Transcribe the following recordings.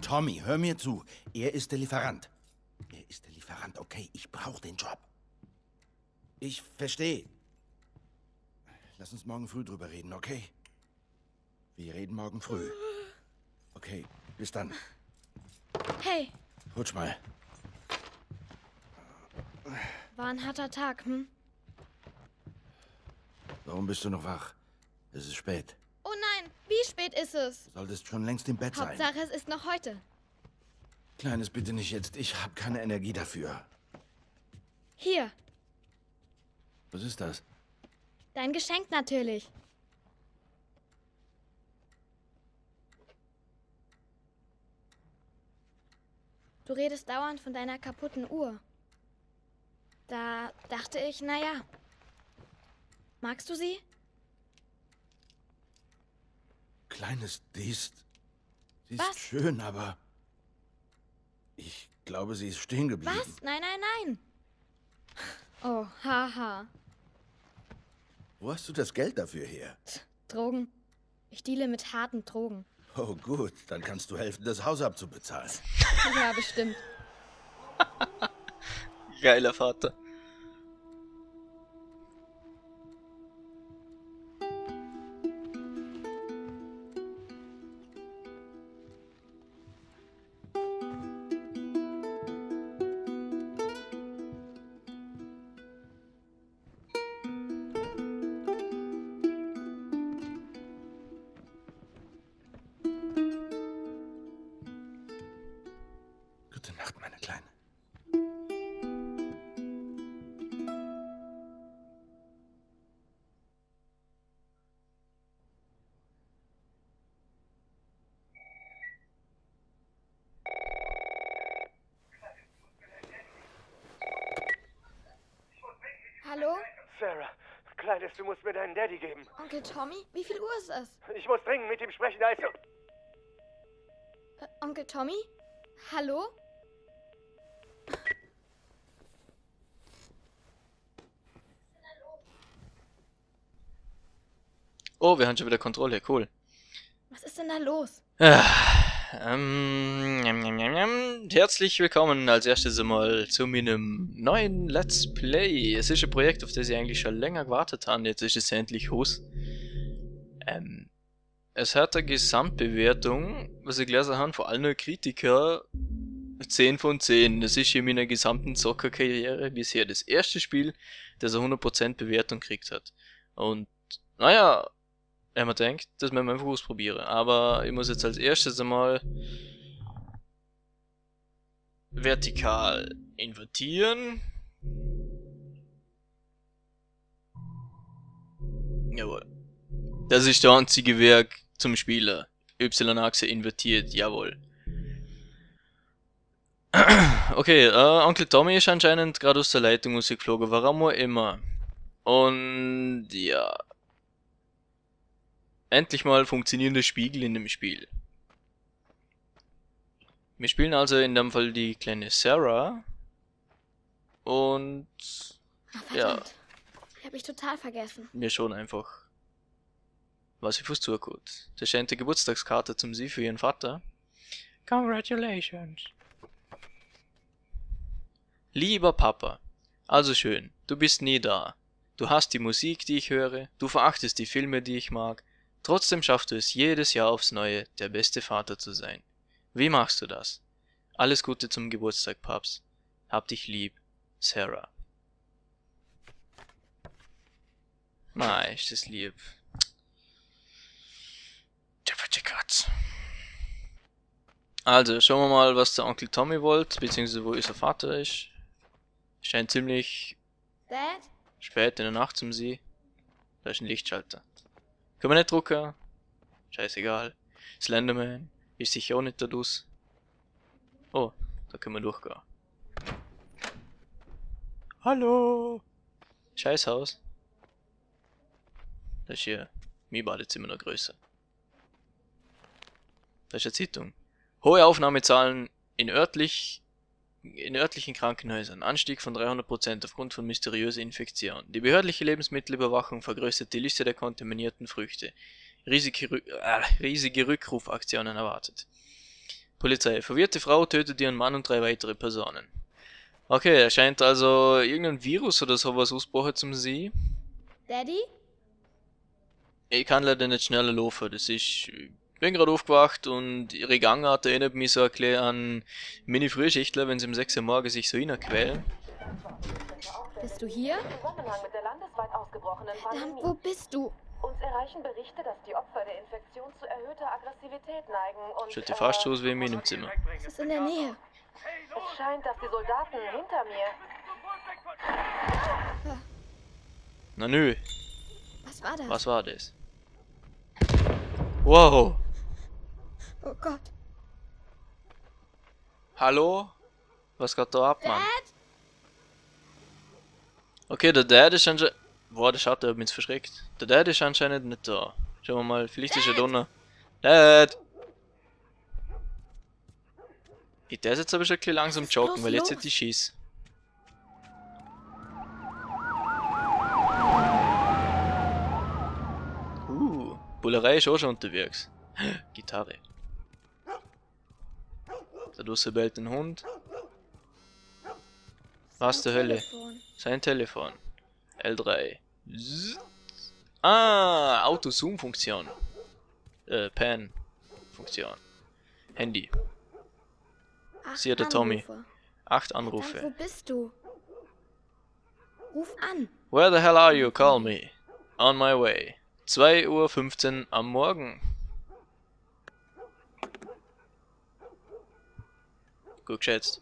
Tommy, hör mir zu. Er ist der Lieferant. Er ist der Lieferant, okay? Ich brauche den Job. Ich verstehe. Lass uns morgen früh drüber reden, okay? Wir reden morgen früh. Okay, bis dann. Hey, Rutsch mal. war ein harter Tag, hm? Warum bist du noch wach? Es ist spät. Oh nein, wie spät ist es? Du solltest schon längst im Bett sein. Hauptsache, es ist noch heute. Kleines, bitte nicht jetzt. Ich habe keine Energie dafür. Hier, Was ist das? dein Geschenk natürlich. Du redest dauernd von deiner kaputten Uhr. Da dachte ich, naja. Magst du sie? Kleines, sie ist Was? schön, aber ich glaube, sie ist stehen geblieben. Was? Nein, nein, nein. Oh, haha. Wo hast du das Geld dafür her? Drogen. Ich deale mit harten Drogen. Oh gut, dann kannst du helfen, das Haus abzubezahlen. Ja, bestimmt. Geiler Vater. Gute Nacht, meine Kleine. Hallo? Sarah, Kleines, du musst mir deinen Daddy geben. Onkel Tommy? Wie viel Uhr ist es? Ich muss dringend mit ihm sprechen, also... Onkel Tommy? Hallo? Oh, wir haben schon wieder Kontrolle, cool. Was ist denn da los? Herzlich willkommen als erstes einmal zu meinem neuen Let's Play. Es ist ein Projekt, auf das ich eigentlich schon länger gewartet habe. Jetzt ist es endlich Haus. Es hat eine Gesamtbewertung, was ich gelesen habe, vor allem Kritiker 10 von 10. Das ist in meiner gesamten Zockerkarriere bisher das erste Spiel, das eine 100% Bewertung gekriegt hat. Und naja, wenn man denkt, dass man einfach ausprobieren. Aber ich muss jetzt als erstes einmal vertikal invertieren. Jawohl. Das ist der einzige Werk zum Spieler. Y-Achse invertiert, jawohl. Okay, Onkel Tommy ist anscheinend gerade aus der Leitung rausgeflogen, warum auch immer. Und ja. Endlich mal funktionierende Spiegel in dem Spiel. Wir spielen also in dem Fall die kleine Sarah. Und Ach, ja, verdammt. Hab ich total vergessen. mir schon einfach, was ich fürs zukommt. Das scheint die Geburtstagskarte zum Sie für ihren Vater. Congratulations. Lieber Papa, also schön, du bist nie da. Du hast die Musik, die ich höre, du verachtest die Filme, die ich mag. Trotzdem schaffst du es jedes Jahr aufs Neue, der beste Vater zu sein. Wie machst du das? Alles Gute zum Geburtstag, Paps. Hab dich lieb, Sarah. Mei, ist das lieb. Also, schauen wir mal, was der Onkel Tommy wollte, beziehungsweise wo unser Vater ist. Scheint ziemlich Dad? spät in der Nacht zum See. Da ist ein Lichtschalter. Können wir nicht drucken? Scheißegal. Slenderman ist sicher auch nicht da dus. Oh, da können wir durchgehen. Hallo! Scheißhaus. Das ist hier mein Badezimmer noch größer. Da ist eine Zeitung. Hohe Aufnahmezahlen in örtlichen Krankenhäusern. Anstieg von 300% aufgrund von mysteriöser Infektion. Die behördliche Lebensmittelüberwachung vergrößert die Liste der kontaminierten Früchte. Riesige Rückrufaktionen erwartet. Polizei. Verwirrte Frau tötet ihren Mann und 3 weitere Personen. Okay, er scheint also irgendein Virus oder sowas ausgebrochen zum See. Daddy? Ich kann leider nicht schneller laufen. Das ist... Ich bin gerade aufgewacht und ihre Gangart erinnert mich so ein bisschen an Mini-Frühschichtler, wenn sie um 6 Uhr morgens sich so hinquälen. Bist du hier? Im Zusammenhang mit der landesweit ausgebrochenen Verdammt, Pandemie. wo bist du? Uns erreichen Berichte, dass die Opfer der Infektion zu erhöhter Aggressivität neigen und Schaut fast so aus wie in meinem Zimmer. Es ist in der Nähe. es scheint, dass die Soldaten hinter mir... Na nö, Was war das? was war das? Wow! Oh Gott. Hallo? Was geht da ab, Mann? Dad? Okay, der Dad ist anscheinend... Boah, der Schatten hat mich jetzt verschreckt. Der Dad ist anscheinend nicht da. Schauen wir mal, vielleicht ist er da noch. Dad! Der ist jetzt aber schon ein bisschen langsam joggen, bloß weil jetzt los? hätte ich Schiss. Bullerei ist auch schon unterwegs. Gitarre. Da draußen bellt ein Hund. Was zur Hölle? Telefon. Sein Telefon. L3. Zzz. Ah, Auto-Zoom-Funktion. Pan-Funktion. Handy. Ach, Sie hat der Tommy. Anrufe. 8 Verdammt, wo Anrufe. bist du? Ruf an. Where the hell are you? Call me. On my way. 2:15 Uhr am Morgen. Gut geschätzt.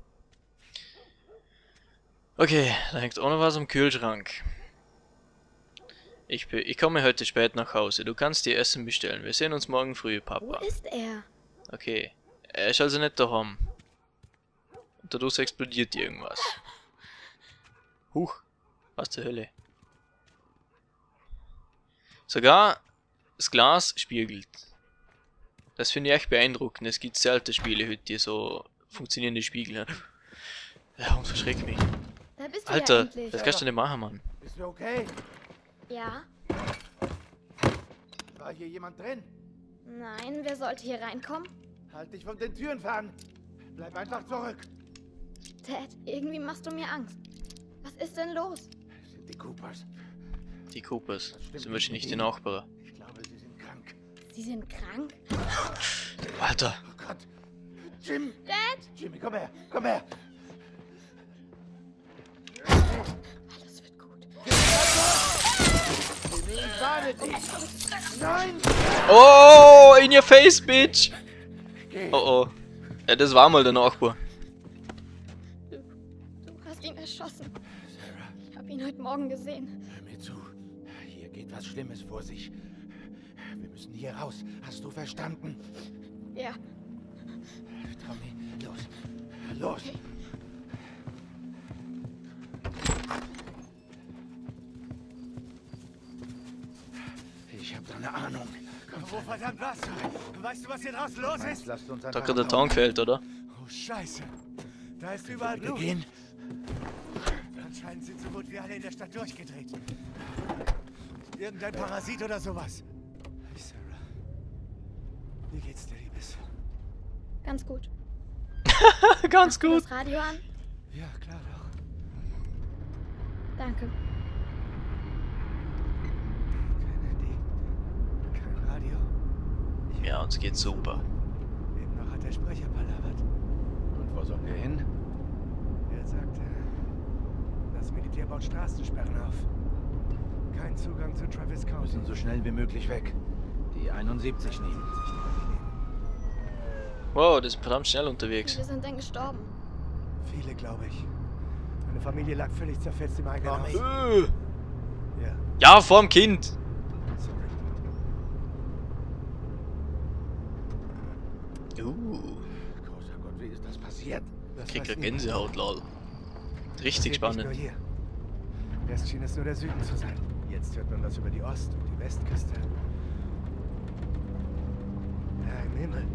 Okay, da hängt auch noch was am Kühlschrank. Ich komme heute spät nach Hause. Du kannst dir Essen bestellen. Wir sehen uns morgen früh, Wo Papa. ist er? Okay. Er ist also nicht daheim. Und dadurch explodiert irgendwas. Huch. Was zur Hölle? Sogar das Glas spiegelt. Das finde ich echt beeindruckend. Es gibt selten Spiele heute, die so funktionierende Spiegel haben. Ja, und verschreckt mich. Da bist du ja Alter, endlich. das kannst du nicht machen, Mann. Bist du okay? Ja? War hier jemand drin? Nein, wer sollte hier reinkommen? Halt dich von den Türen fern. Bleib einfach zurück. Dad, irgendwie machst du mir Angst. Was ist denn los? Das sind die Coopers. Die Coopers Das stimmt sind wahrscheinlich mit die ihnen. Nachbarn. Ich glaube, sie sind krank. Sie sind krank? Alter, Oh Gott. Jim! Dad! Jimmy, komm her! Komm her! Alles wird gut. Jimmy, ich warne dich! Nein! oh, in your face, bitch! Geh! Oh oh. Ja, das war mal der Nachbar. Du hast ihn erschossen. Sarah, Ich habe ihn heute Morgen gesehen. hör mir zu. Hier geht was Schlimmes vor sich. Wir müssen hier raus. Hast du verstanden? Ja. Tommy, los. Los! Ich habe da eine Ahnung. Komm, Wo verdammt was? Weißt du, was hier draußen los ist? lasst uns Da einfach gerade der abhauen. Ton gefällt, oder? Oh, Scheiße. Da ist überall Bitte Blut. gehen. Anscheinend sind so gut wie alle in der Stadt durchgedreht. Irgendein Parasit oder sowas. Hey, Sarah. Wie geht's dir, Liebes? Ganz gut. Ganz Hast du gut. das Radio an? Ja, klar doch. Danke. Kein Handy. Kein Radio. Ja, uns geht's super. Eben noch hat der Sprecher palavert. Und wo sollen wir hin? Er sagte, das Militär baut Straßensperren auf. Kein Zugang zu Travis Wir County. müssen so schnell wie möglich weg. Die 71 nehmen. Wow, das ist verdammt schnell unterwegs. Wir sind denn gestorben. Viele, glaube ich. Meine Familie lag völlig zerfetzt im eigenen Tommy. Haus. Ja, Ja, vorm Kind. sorry. Großer Gott, wie ist das passiert? Das Krieg weiß ja niemand. Gänsehaut, lol. Richtig Passiert nicht spannend. nur hier. Erst schien es nur der Süden zu sein. Jetzt hört man was über die Ost- und die Westküste. Ja, im Himmel.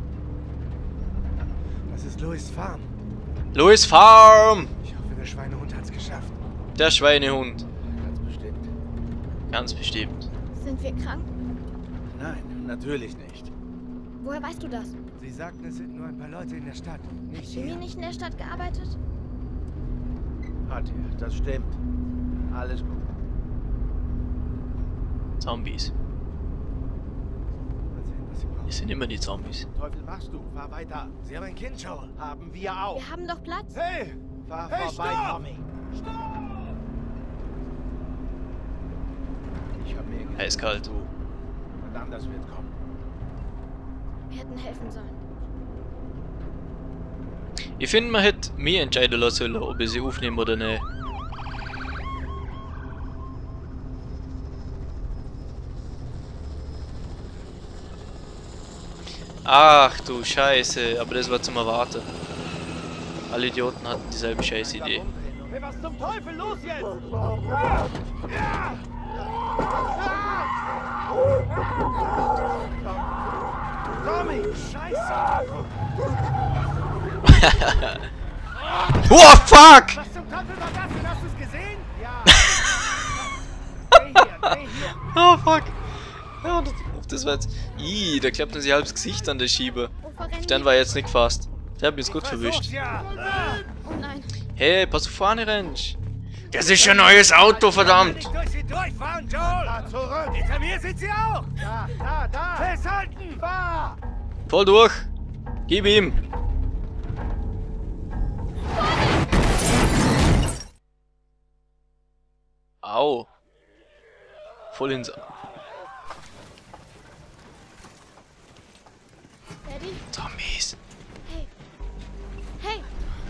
Das ist Louis Farm. Louis Farm! Ich hoffe, der Schweinehund hat's geschafft. Der Schweinehund. Ganz bestimmt. Ganz bestimmt. Sind wir krank? Nein, natürlich nicht. Woher weißt du das? Sie sagten, es sind nur ein paar Leute in der Stadt. Nicht Jimmy hier. nicht in der Stadt gearbeitet? Hat er, das stimmt. Alles gut. Zombies. Mal sehen, was sie brauchen. Es sind immer die Zombies. Teufel machst du? Fahr weiter. Sie haben ein Kind, Joel. Haben wir auch. Wir haben doch Platz. Hey! Fahr Hey, vorbei, stopp! Tommy. Ich hab mehr gesehen. Eiskalt. Und anders wird kommen. Wir hätten helfen sollen. Ich finde, man hätte mich entscheiden lassen sollen, ob ich sie aufnehme oder nicht. Ach du Scheiße, aber das war zum Erwarten. Alle Idioten hatten dieselbe scheiß Idee. Hey, was zum Teufel los jetzt? Tommy! Scheiße! Oh fuck! Was zum Teufel war das denn? Hast du es gesehen? Ja. Geh hier. Oh fuck! Ja, das war jetzt. Ih, da klappt man sich halb das Gesicht an der Schiebe. Wovor rennen Dann die? war jetzt nicht gefasst. Der hat mich jetzt gut Versuch's, verwischt. ja. Oh nein. Hey, pass auf vorne, Rentsch! Das ist ein neues Auto, verdammt! Nicht durch sie durchfahren, Joel! Fahr zurück! Hinter mir sind sie auch! Da! Festhalten! Fahr! Voll durch! Gib ihm! Au! Voll ins. Daddy? Zombies! Hey. Hey.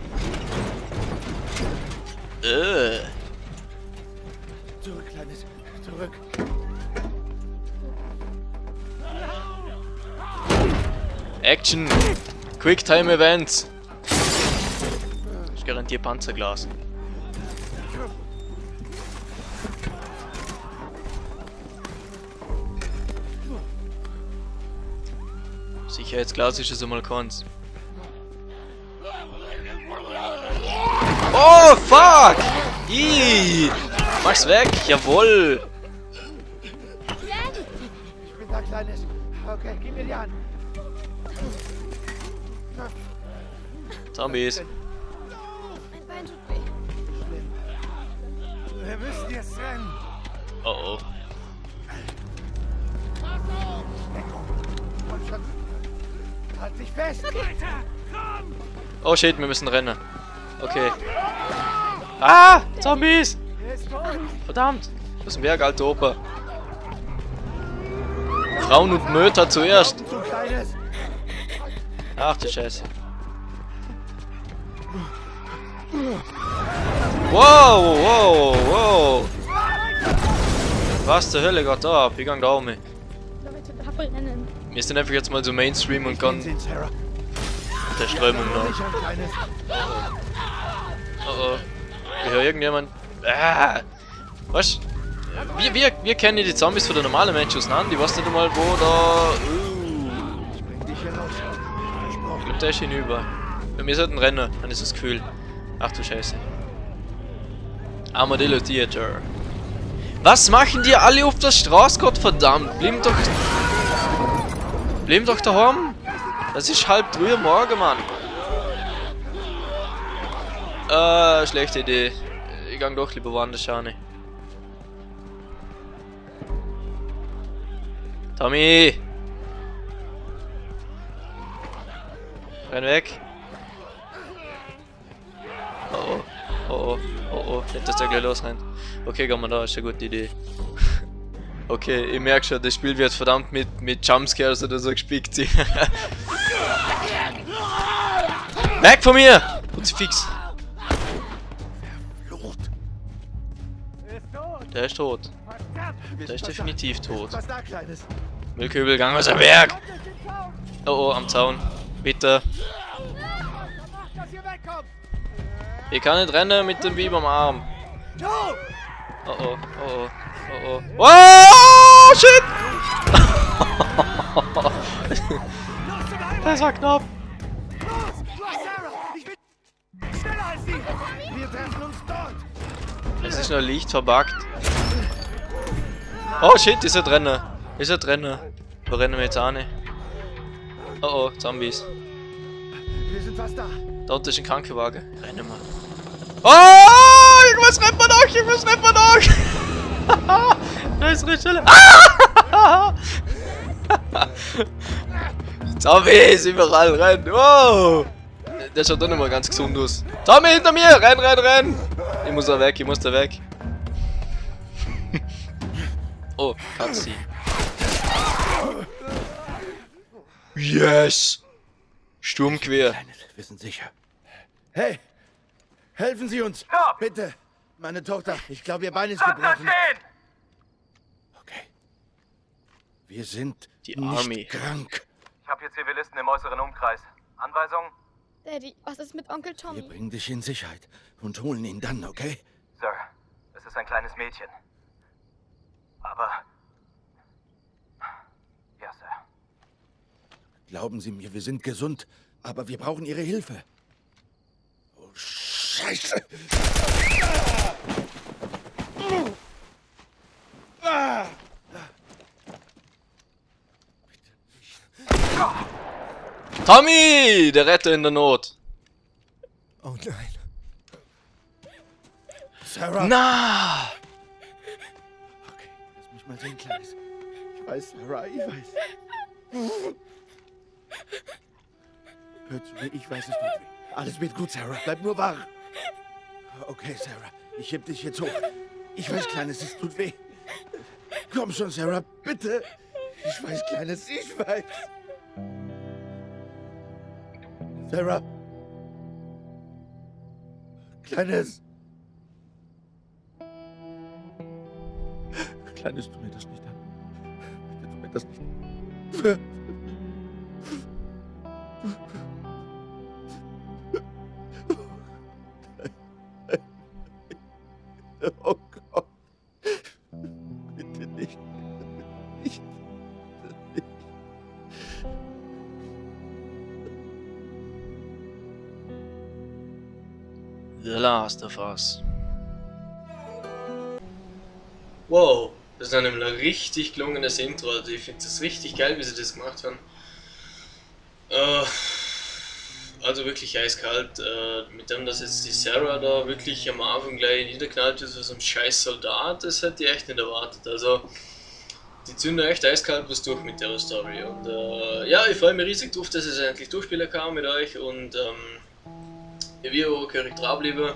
Zurück, Kleines. Zurück. Action! Quicktime Events! Ich garantiere Panzerglas. Sicherheitsglas ist es einmal keins. Oh fuck! Ih! Mach's weg! Jawoll! Ich bin da, Kleines. Okay, gib mir die Hand. Zombies! Mein Bein tut weh. Wir müssen jetzt rennen! Oh oh. Und schon. Halt dich fest! Oh shit, wir müssen rennen. Okay. Ah! Zombies! Er ist tot! Verdammt! Das ist ein Berg, alter Opa. Frauen und Mütter zuerst. Zu Kleines! Ach du Scheiße. Wow, wow, wow. Was zur Hölle geht da ab? Ich gang da um. Leute, abrennen. Wir sind einfach jetzt mal so Mainstream und kann Sehen, Sarah. der Strömung nach. Nicht ein Kleines. Oh oh. Ich höre irgendjemand. Ah! Was? Wir kennen die Zombies von der normalen Menschen auseinander. Ich weiß nicht einmal wo da. Ich bring dich hier raus. Ich glaube, der ist hinüber. Wir sollten rennen, dann ist das Gefühl. Ach du Scheiße. Armadillo Theater. Was machen die alle auf der Straße, Gott verdammt? Blieben doch daheim. Das ist 3:30 Uhr morgen, Mann. Schlechte Idee. Ich gang doch lieber woanders schauen. Tommy! Renn weg! Oh oh, oh oh, oh oh, nicht dass der gleich losrennt. Okay, gehen wir da, ist eine gute Idee. Okay, ich merke schon, das Spiel wird verdammt mit Jumpscares oder so gespickt. Weg von mir! Kruzifix! Er ist tot! Der ist tot. Verdammt! Der ist definitiv tot. Was da, Kleines? Müllkübel, gang aus dem Berg! Oh oh, am Zaun. Bitte. Dass ihr wegkommt! Ich kann nicht rennen mit dem Biber am Arm. Joe! Oh oh, oh oh, oh oh. Oh, shit! Das war knapp. Los! Du hast Sarah! Ich bin schneller als sie! Wir treffen uns dort! Es ist noch Licht verbuggt. Oh shit, ist er drin. Ist er drin. Wo rennen wir jetzt an? Oh, Zombies. Wir sind fast da. Da unten ist ein Krankenwagen. Rennen wir. Oh, irgendwas rennt man durch, irgendwas rennt man durch. Da ist eine Stelle. Ah! Zombies, überall rennen. Wow. Der schaut doch nicht mal ganz gesund aus. Zombie hinter mir, renn, renn, renn. Ich muss da weg, ich muss da weg. Oh, Cutscene. Yes! Sturmquer. Wir sind sicher. Hey! Helfen Sie uns! Stopp! Bitte! Meine Tochter, ich glaube, ihr Bein ist Bleibt da gebrochen. stehen! Okay. Wir sind Die nicht Army. krank. Ich habe hier Zivilisten im äußeren Umkreis. Anweisung? Daddy, was ist mit Onkel Wir Tommy? bringen dich in Sicherheit und holen ihn dann, okay? Sir, es ist ein kleines Mädchen. Aber... Ja, Sir. Glauben Sie mir, wir sind gesund, aber wir brauchen Ihre Hilfe. Oh, Scheiße! Tommy, der Retter in der Not. Oh nein. Sarah! Na! Okay, lass mich mal sehen, Kleines. Ich weiß, Sarah, ich weiß. Hör zu mir, ich weiß, es tut weh. Alles wird gut, Sarah. Bleib nur wach. Okay, Sarah, ich heb dich jetzt hoch. Ich weiß, Kleines, es tut weh. Komm schon, Sarah, bitte. Ich weiß, Kleines, ich weiß. Sarah. Kleines. Kleines, tu mir das nicht an. Bitte tu mir das nicht an. Oh Gott. Bitte nicht. Nicht. The Last of Us. Wow, das ist ein richtig gelungenes Intro. Also ich finde das richtig geil, wie sie das gemacht haben. Also wirklich eiskalt. Mit dem, dass jetzt die Sarah da wirklich am Anfang gleich niederknallt ist, so ein scheiß Soldat, das hätte ich echt nicht erwartet. Also die zünden echt eiskalt was durch mit der Story. Und ja, ich freue mich riesig drauf, dass ich es endlich durchspielen kann mit euch. Und wir auch dranbleiben.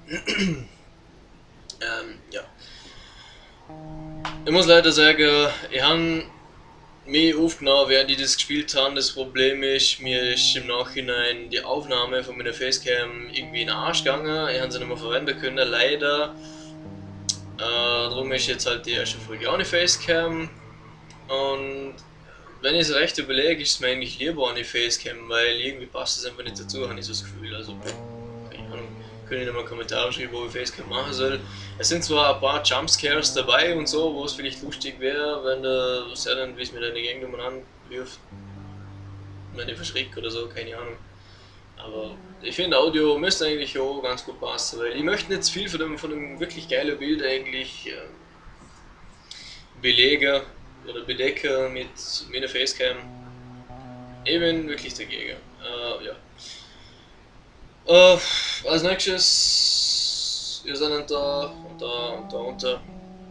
Ja. Ich muss leider sagen, ich habe mich aufgenommen, während ich das gespielt habe. Das Problem ist, mir ist im Nachhinein die Aufnahme von meiner Facecam irgendwie in den Arsch gegangen. Ich habe sie nicht mehr verwenden können, leider. Darum ist jetzt halt die erste Folge auch eine Facecam. Und wenn ich es recht überlege, ist es mir eigentlich lieber eine Facecam, weil irgendwie passt es einfach nicht dazu, habe ich so das Gefühl. Also, keine Ahnung, könnt ihr mal Kommentare schreiben, wo ich Facecam machen soll. Es sind zwar ein paar Jumpscares dabei und so, wo es vielleicht lustig wäre, wenn der Seren, wie es mir deine Gang nochmal anwirft, wenn ich verschreckt oder so, keine Ahnung. Aber ich finde, Audio müsste eigentlich auch ganz gut passen, weil ich möchte nicht zu viel von dem wirklich geilen Bild eigentlich belegen oder bedecken mit meiner Facecam. Ich bin wirklich dagegen. Ja. Als nächstes, wir sind da und da und da unter.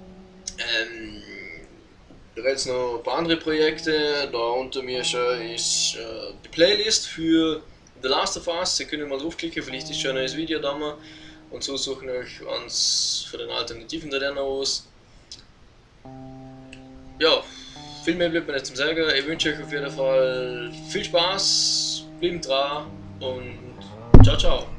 Da gibt es noch ein paar andere Projekte. Da unter mir schon ist die Playlist für The Last of Us. Ihr könnt mal draufklicken, vielleicht ist schon ein neues Video da mal. Und so suchen euch eins für den Alternativen da aus. Ja, viel mehr bleibt mir nicht zum Sagen. Ich wünsche euch auf jeden Fall viel Spaß, bleibt dran und ciao, ciao.